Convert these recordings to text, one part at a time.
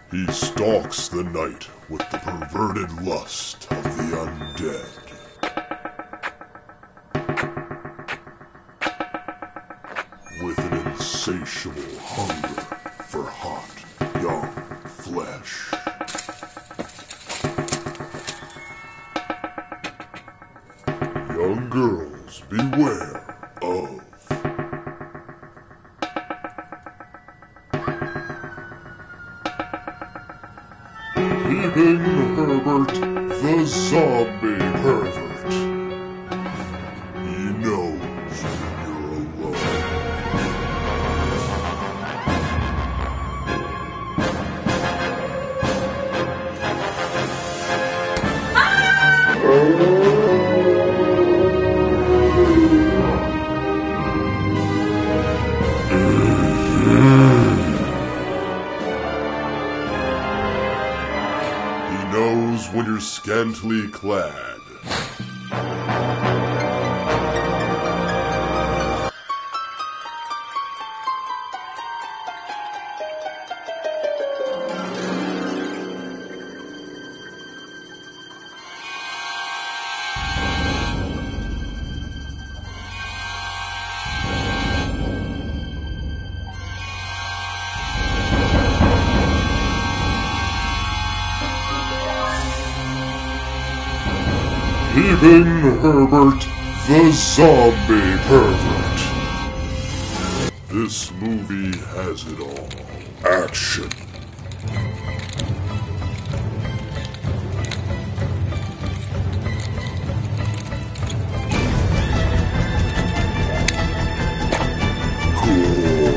He stalks the night with the perverted lust of the undead. With an insatiable hunger for hot, young flesh. Young girls, beware of Peeping Herbert, the zombie pervert. He knows when you're alone. He knows when you're scantily clad. Peeping Herbert, the zombie pervert. This movie has it all. Action. Gore.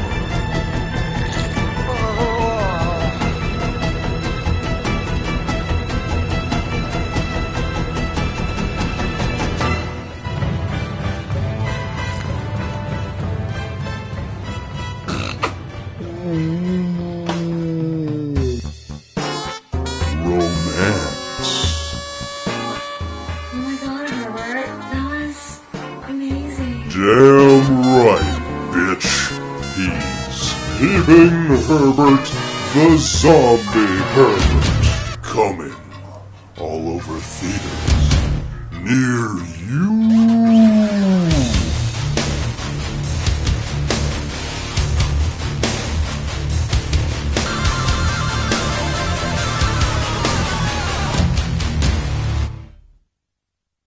Romance. Oh my god, Herbert, that was amazing. Damn right, bitch. He's Peeping Herbert, the zombie pervert. Coming